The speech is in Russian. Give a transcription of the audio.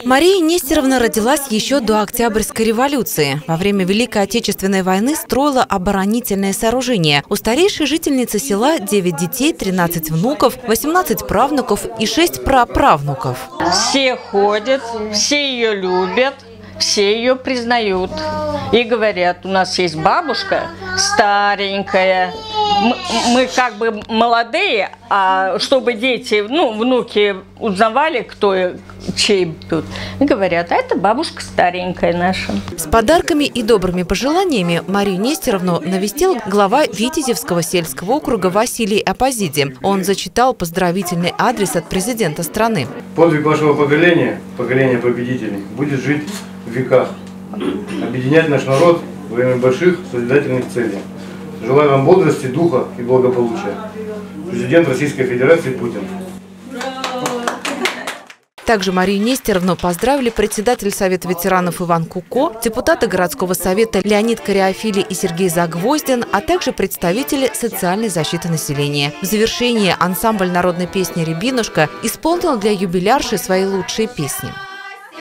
Мария Нестеровна родилась еще до Октябрьской революции. Во время Великой Отечественной войны строила оборонительные сооружения. У старейшей жительницы села 9 детей, 13 внуков, 18 правнуков и 6 праправнуков. Все ходят, все ее любят, все ее признают. И говорят, у нас есть бабушка старенькая. Мы как бы молодые, а чтобы дети, внуки узнавали, кто чей тут. И говорят, а это бабушка старенькая наша. С подарками и добрыми пожеланиями Марию Нестеровну навестил глава Витязевского сельского округа Василий Апозиди. Он зачитал поздравительный адрес от президента страны. Подвиг вашего поколения, поколения победителей, будет жить в веках, объединять наш народ во имя больших созидательных целей. Желаю вам бодрости, духа и благополучия. Президент Российской Федерации Путин. Также Марию Нестеровну поздравили председатель Совета ветеранов Иван Куко, депутаты городского совета Леонид Кариофили и Сергей Загвоздин, а также представители социальной защиты населения. В завершении ансамбль народной песни «Рябинушка» исполнил для юбилярши свои лучшие песни.